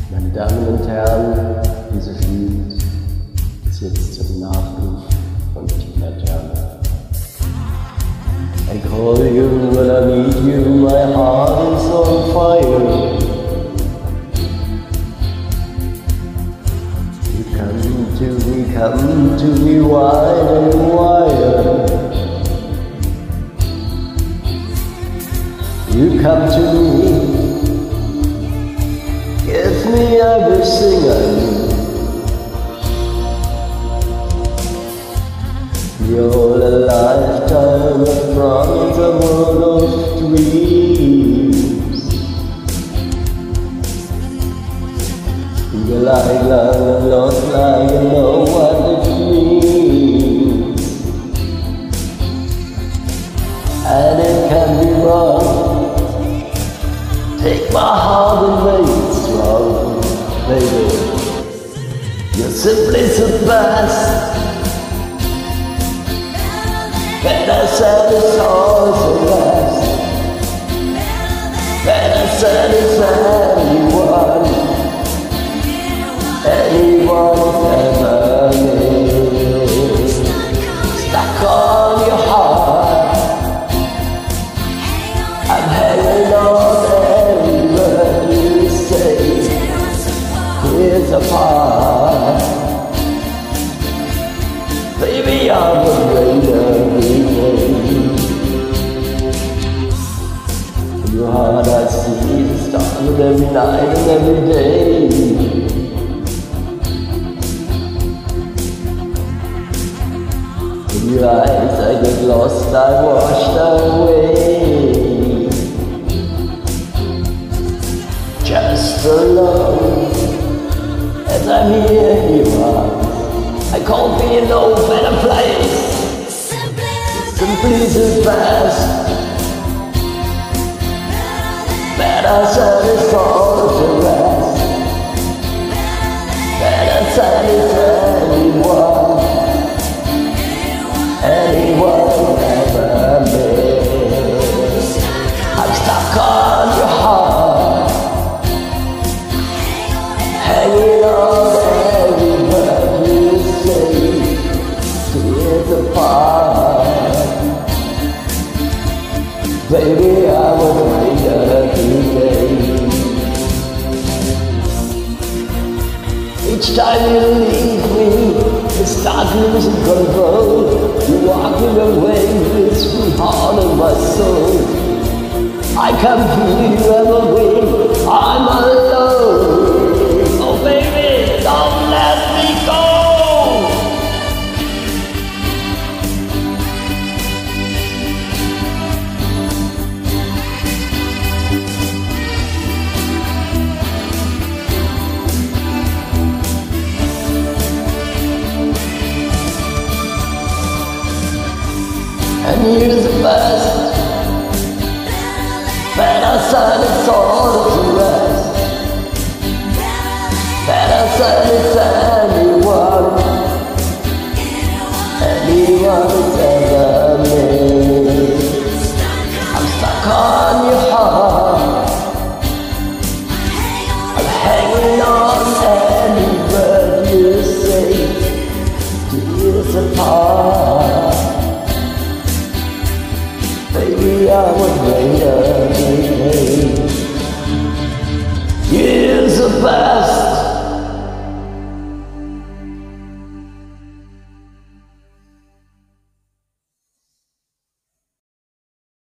Meine Damen und Herren, dieses Lied ist jetzt zum Nachruf von Tina Turner. I call you when I need you, my heart is on fire. You come to me wide and wider. You come to me, give me everything I need. You're a lifetime of promise, a world of dreams. You're like love and lost, like I know what it means. And it can be wrong. Take my heart and make it strong, baby. You're simply the best. Better satisfies the rest. Better satisfies anyone has ever made. Stuck on your heart, I'm hanging on every word you say. Tears apart, baby, I'm afraid of you. In your heart I see the stars every night and every day. In your eyes I get lost, I washed away. Just alone, as I'm here, you are. I can't be in no better place. Simply the best. Better satisfies the rest. Better satisfies anyone. Anyone ever made. I'm stuck on your heart, hanging on every word you say. Tears apart, baby, I was waiting today. Each time you leave me, I start losing control. You're walking away with my heart and my soul. I can feel you everywhere, I'm alone. Oh baby, don't let me go. And you're the best. Better satisfies the rest. Better satisfies anyone. Anyone has ever made. I'm stuck on your heart. I'm hanging on every word you say. Tears apart, baby, I would wait every day. You're the best.